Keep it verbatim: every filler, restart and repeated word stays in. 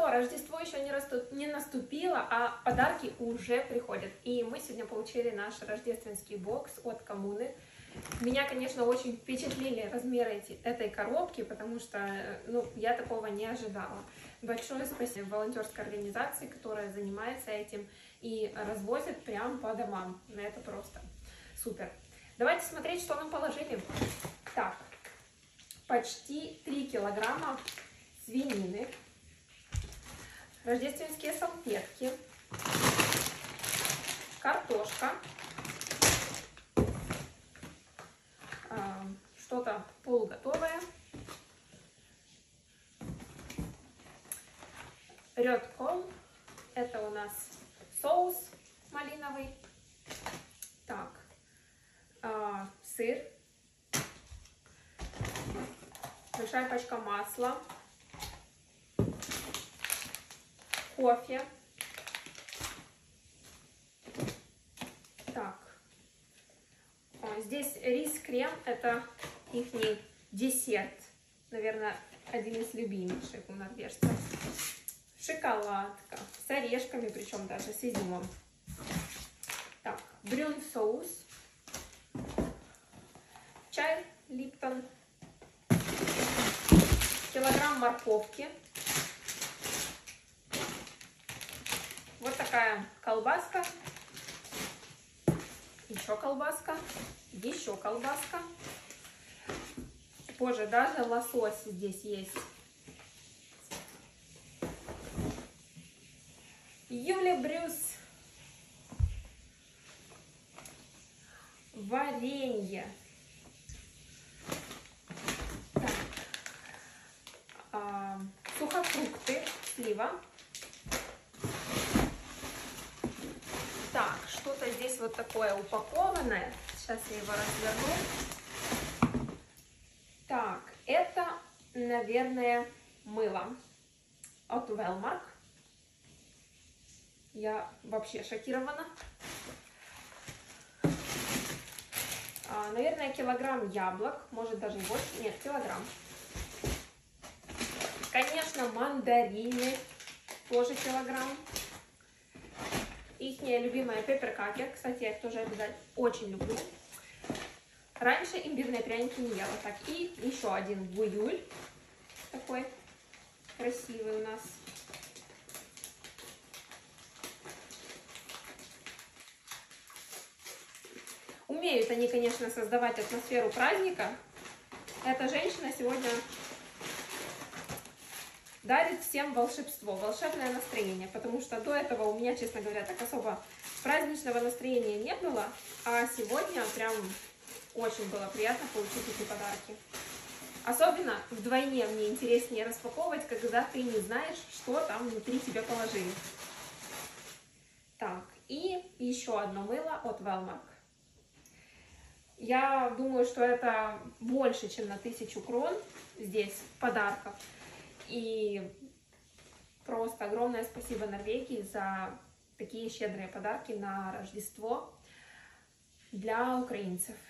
Рождество. Рождество еще не, расту... не наступило, а подарки уже приходят. И мы сегодня получили наш рождественский бокс от Коммуны. Меня, конечно, очень впечатлили размеры эти... этой коробки, потому что ну, я такого не ожидала. Большое спасибо волонтерской организации, которая занимается этим и развозит прямо по домам. Это просто супер. Давайте смотреть, что нам положили. Так, почти три килограмма свинины, рождественские салфетки, картошка, что-то полуготовое, Red Corn, это у нас соус малиновый, так, э, сыр, большая пачка масла, кофе, так, о, здесь рис-крем, это их десерт, наверное, один из любимейших у норвежцев. Шоколадка с орешками, причем даже с изюмом. Так, брюн соус, чай Липтон, килограмм морковки, вот такая колбаска, еще колбаска, еще колбаска. Боже, даже лосось здесь есть. Юли Брюс. Варенье. Так. А, сухофрукты, слива. Так, что-то здесь вот такое упакованное. Сейчас я его разверну. Так, это, наверное, мыло от Велмарк. Я вообще шокирована. А, наверное, килограмм яблок, может даже и больше. Нет, килограмм. Конечно, мандарины, тоже килограмм. Ихняя любимая пепперкакер, кстати, я их тоже обязательно очень люблю. Раньше имбирные пряники не ела. Так, и еще один буюль, такой красивый у нас. Умеют они, конечно, создавать атмосферу праздника. Эта женщина сегодня дарит всем волшебство, волшебное настроение, потому что до этого у меня, честно говоря, так особо праздничного настроения не было, а сегодня прям очень было приятно получить эти подарки. Особенно вдвойне мне интереснее распаковывать, когда ты не знаешь, что там внутри тебе положили. Так, и еще одно мыло от Велмарк. Я думаю, что это больше, чем на тысячу крон здесь подарков. И просто огромное спасибо Норвегии за такие щедрые подарки на Рождество для украинцев.